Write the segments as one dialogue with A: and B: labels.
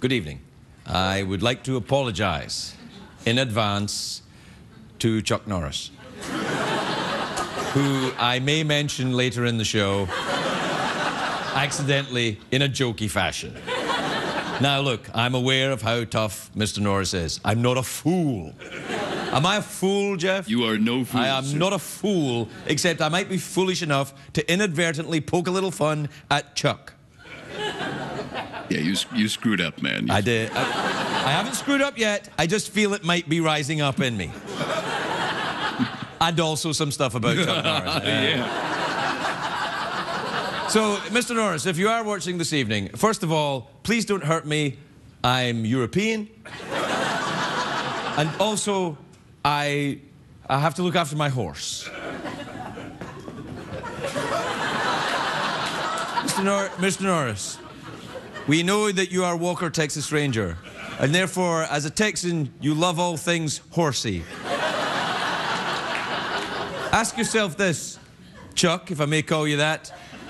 A: Good evening. I would like to apologize in advance to Chuck Norris, who I may mention later in the show, accidentally in a jokey fashion. Now look, I'm aware of how tough Mr. Norris is. I'm not a fool. Am I a fool, Jeff?
B: You are no fool,
A: I am
B: sir.
A: not a fool, except I might be foolish enough to inadvertently poke a little fun at Chuck.
B: Yeah, you screwed up, man.
A: I did. I haven't screwed up yet. I just feel it might be rising up in me. And also some stuff about Chuck Norris.
B: Yeah.
A: So, Mr. Norris, if you are watching this evening, first of all, please don't hurt me. I'm European. And also, I have to look after my horse. Mr. Norris, we know that you are Walker, Texas Ranger, and therefore, as a Texan, you love all things horsey. Ask yourself this, Chuck, if I may call you that.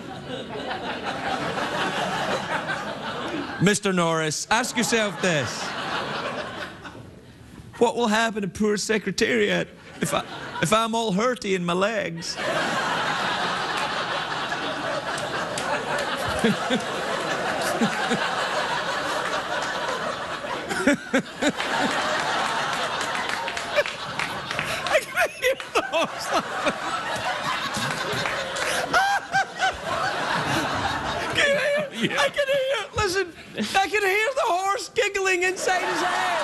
A: Mr. Norris, ask yourself this. What will happen to poor Secretariat if I'm all hurty in my legs? I can hear the horse laughing. Can you hear? Yeah. I can hear. Listen, I can hear the horse giggling inside his head.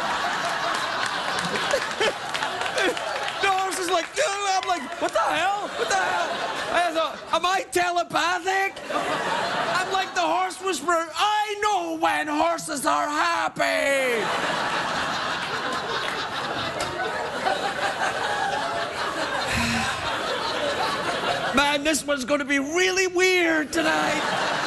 A: The horse is like, I'm like, what the hell? What the hell? I thought, am I telepathic? I'm like the horse whisperer. I know when horses are happy. Man, this one's going to be really weird tonight.